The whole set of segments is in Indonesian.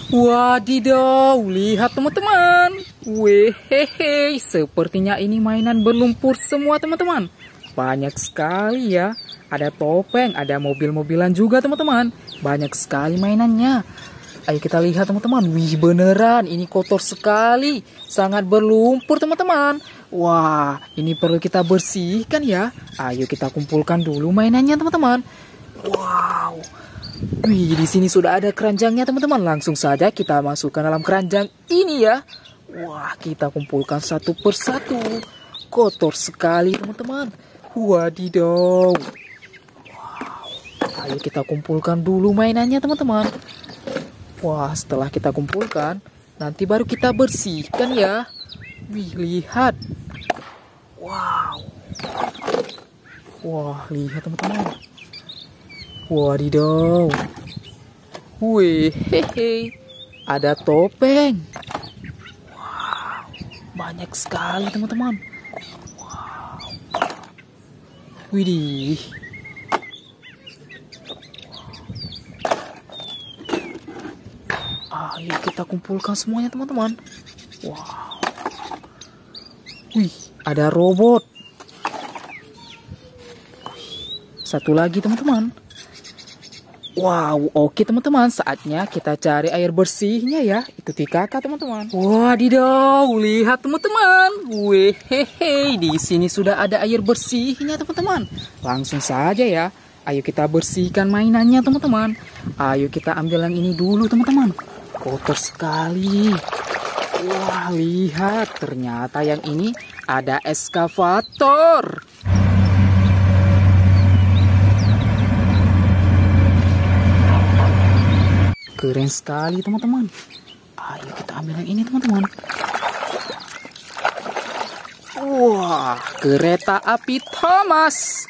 Wadidaw, lihat teman-teman. Wehehe, sepertinya ini mainan berlumpur semua teman-teman. Banyak sekali ya. Ada topeng, ada mobil-mobilan juga teman-teman. Banyak sekali mainannya. Ayo kita lihat teman-teman. Wih beneran, ini kotor sekali. Sangat berlumpur teman-teman. Wah, ini perlu kita bersihkan ya. Ayo kita kumpulkan dulu mainannya teman-teman. Wow. Wih, di sini sudah ada keranjangnya teman-teman. Langsung saja kita masukkan dalam keranjang ini ya. Wah, kita kumpulkan satu persatu. Kotor sekali teman-teman. Wadidaw. Wow. Ayo kita kumpulkan dulu mainannya teman-teman. Wah, setelah kita kumpulkan, nanti baru kita bersihkan ya. Wih, lihat. Wow. Wah, lihat teman-teman. Wadidaw. Wih, hehe. Ada topeng. Wow, banyak sekali teman-teman. Wow. Widih. Ayo kita kumpulkan semuanya teman-teman. Wow. Wih, ada robot. Wih, satu lagi teman-teman. Wow, oke teman-teman, saatnya kita cari air bersihnya ya. Ikuti kakak teman-teman. Wadidaw, lihat teman-teman. Wehehe, di sini sudah ada air bersihnya teman-teman. Langsung saja ya. Ayo kita bersihkan mainannya teman-teman. Ayo kita ambil yang ini dulu teman-teman. Kotor sekali. Wah, lihat, ternyata yang ini ada eskavator. Keren sekali teman-teman. Ayo kita ambil yang ini teman-teman. Wah, kereta api Thomas.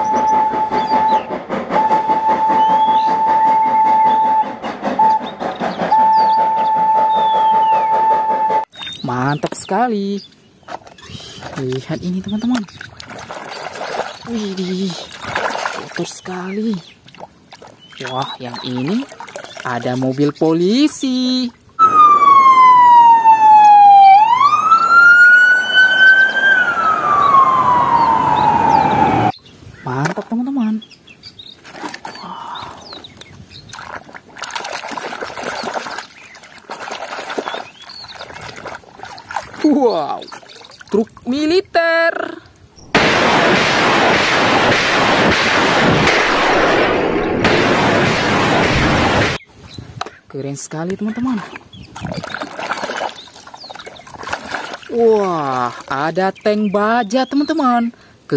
Mantap sekali. Lihat ini teman-teman. Wih, kotor sekali. Wah, yang ini ada mobil polisi. Mantap teman-teman. Wow, truk militer. Keren sekali teman-teman. Wah, ada tank baja teman-teman.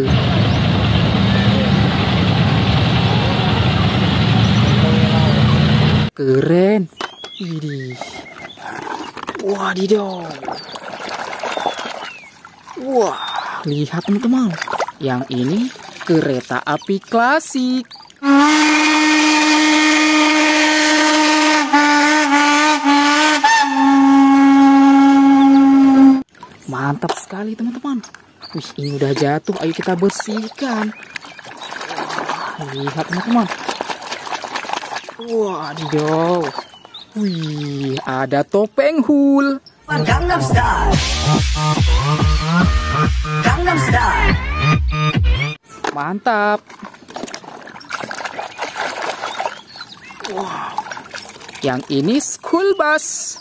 Keren. Widih. Wadidaw. Wah, lihat teman-teman. Yang ini kereta api klasik. Mantap sekali teman-teman. Wih, ini udah jatuh. Ayo kita bersihkan. Wah, lihat teman-teman. Wadidaw. Wih, ada topeng Hul. Gangnam Style. Gangnam Style. Mantap. Wow. Yang ini school bus.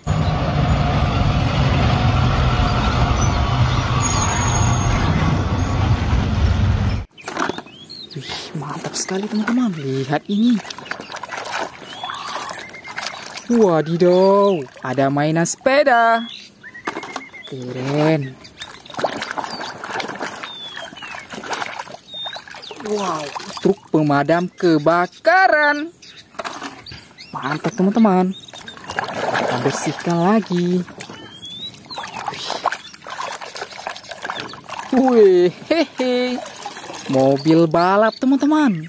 Wih, mantap sekali teman-teman. Lihat ini. Wadidaw, ada mainan sepeda. Keren. Wow, truk pemadam kebakaran. Mantap teman-teman. Kita bersihkan lagi. Wih, hehe. Mobil balap teman-teman.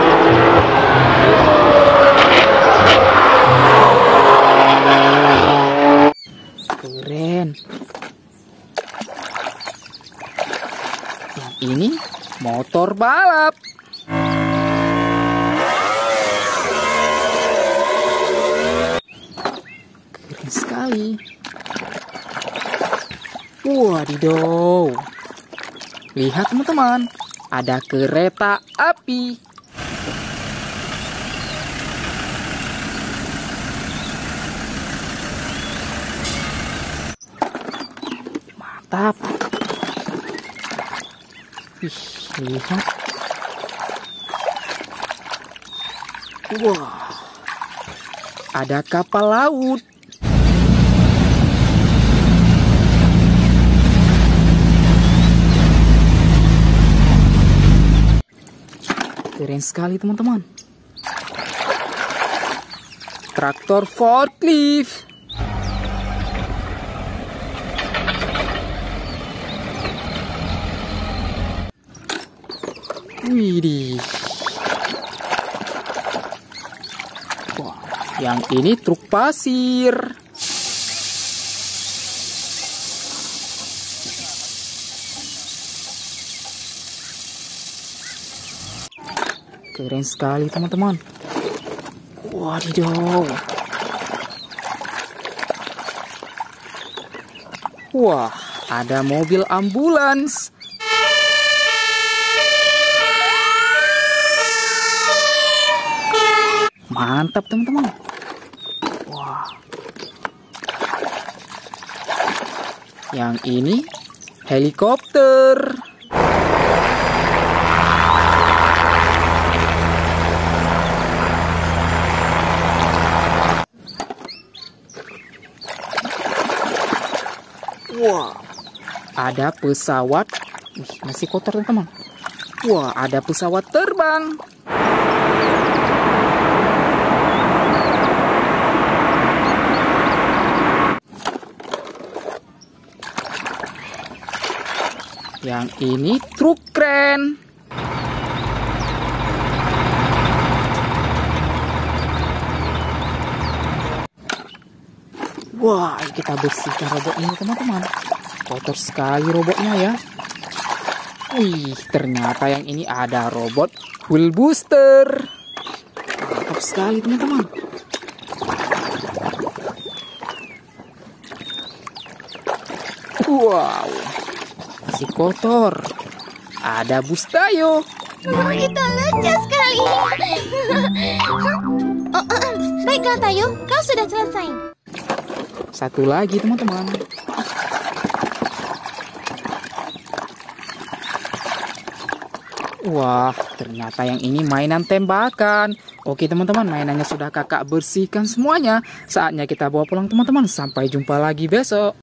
Keren. Yang ini motor balap. sekali. Wadidaw. Lihat teman-teman, ada kereta api. Mantap. Wih, lihat. Wah, ada kapal laut. Keren sekali teman-teman. Traktor forklift. Widih. Wah, yang ini truk pasir. Keren sekali teman-teman. Wadidaw. Wah, ada mobil ambulans. Mantap teman-teman. Wah. Yang ini helikopter. Wah, ada pesawat. Masih kotor teman-teman. Wah, ada pesawat terbang. Yang ini truk kren. Wah, kita bersihkan robot ini teman-teman. Kotor sekali robotnya ya. Wih, ternyata yang ini ada robot wheel booster. Mantap sekali teman-teman. Wow, masih kotor. Ada bus Tayo. Itu lucu sekali. Baiklah Tayo, kau sudah selesai. Satu lagi teman-teman. Wah, ternyata yang ini mainan tembakan. Oke teman-teman, mainannya sudah kakak bersihkan semuanya. Saatnya kita bawa pulang teman-teman. Sampai jumpa lagi besok.